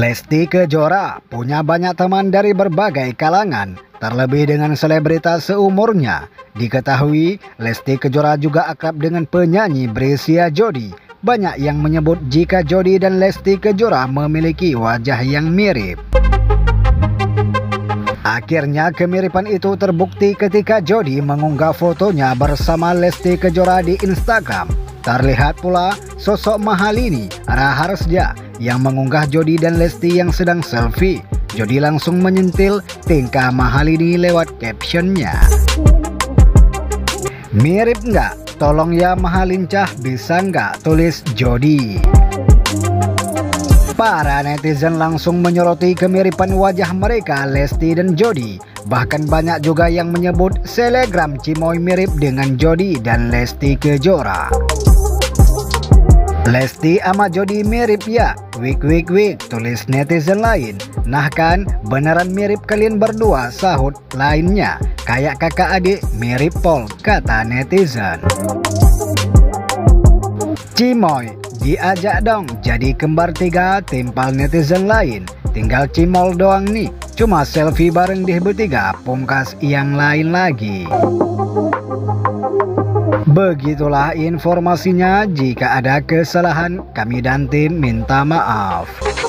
Lesti Kejora punya banyak teman dari berbagai kalangan, terlebih dengan selebritas seumurnya. Diketahui, Lesti Kejora juga akrab dengan penyanyi Brescia Jody. Banyak yang menyebut jika Jody dan Lesti Kejora memiliki wajah yang mirip. Akhirnya kemiripan itu terbukti ketika Jody mengunggah fotonya bersama Lesti Kejora di Instagram. Terlihat pula sosok Mahalini Raharja yang mengunggah Jody dan Lesti yang sedang selfie. Jody langsung menyentil tingkah Mahalini lewat captionnya. Mirip nggak? Tolong ya Mahalincah, bisa nggak? Tulis Jody. Para netizen langsung menyoroti kemiripan wajah mereka Lesti dan Jody. Bahkan banyak juga yang menyebut selegram Cimoy mirip dengan Jody dan Lesti Kejora. Lesti sama Jody mirip ya? Wik, tulis netizen lain. Nah kan, beneran mirip kalian berdua, sahut lainnya. Kayak kakak adik mirip pol, kata netizen. Cimoy, diajak dong jadi kembar tiga, timpal netizen lain. Tinggal cimol doang nih, cuma selfie bareng deh bertiga, pungkas yang lain lagi. Begitulah informasinya, jika ada kesalahan kami dan tim minta maaf.